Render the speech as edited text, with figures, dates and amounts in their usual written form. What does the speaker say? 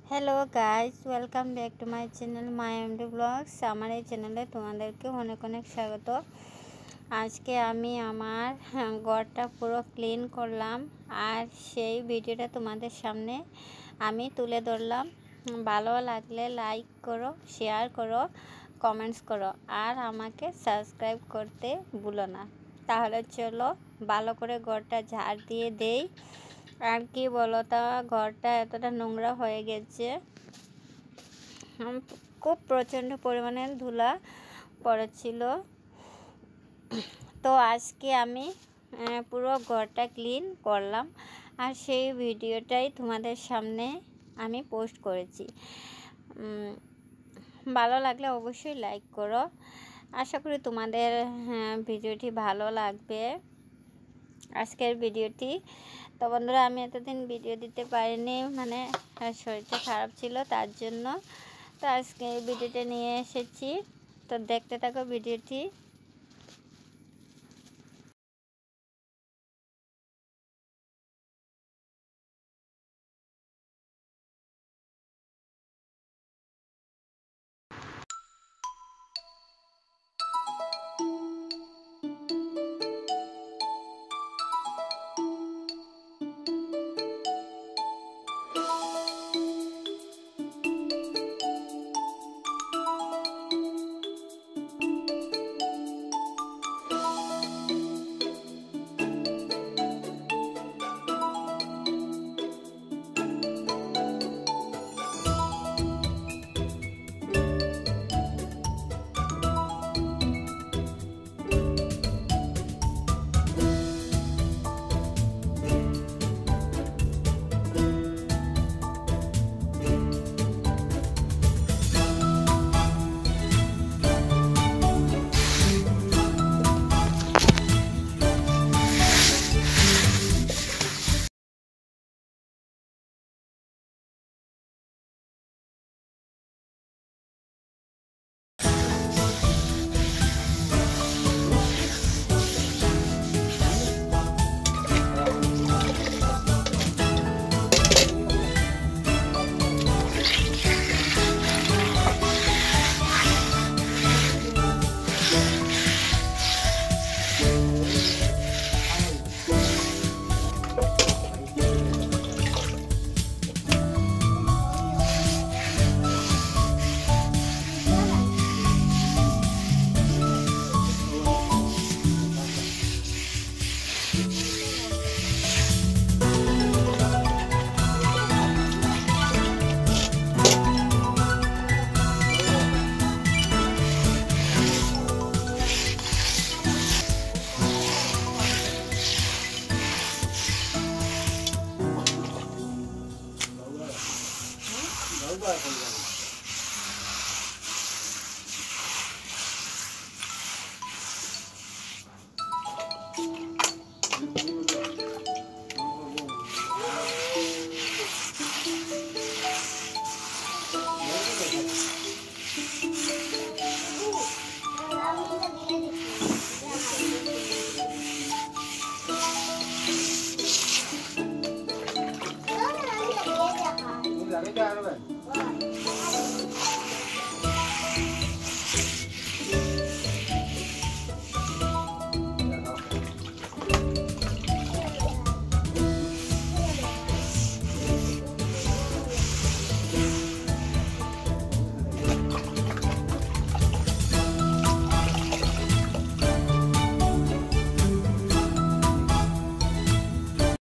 Hello guys, welcome back to my channel my MD vlogs. আমার এই চ্যানেলে তোমাদেরকে অনেক অনেক স্বাগত। আজকে আমি আমার ঘরটা পুরো ক্লিন করলাম, আর সেই ভিডিওটা তোমাদের সামনে আমি তুলে ধরলাম। ভালো লাগলে লাইক করো, শেয়ার করো, কমেন্টস করো, আর আমাকে সাবস্ক্রাইব করতে ভুলো না। তাহলে চলো ভালো করে ঘরটা ঝাড় দিয়ে দেই। আর কি বলো, তা ঘরটা এতটা নোংরা হয়ে গেছে, খুব প্রচণ্ড পরিমাণে ধুলা পড়েছিল। তো আজকে আমি পুরো ঘরটা ক্লিন করলাম, আর সেই ভিডিওটাই তোমাদের সামনে আমি পোস্ট করেছি। ভালো লাগলে অবশ্যই লাইক করো। আশা করি তোমাদের ভিডিওটি ভালো লাগবে, আজকের ভিডিওটি। তো বন্ধুরা, আমি এতদিন ভিডিও দিতে পারিনি, মানে শরীরটা খারাপ ছিল, তার জন্য। তো আজকে এই ভিডিওটা নিয়ে এসেছি, তো দেখতে থাকো ভিডিওটি। Ini dah ada kan?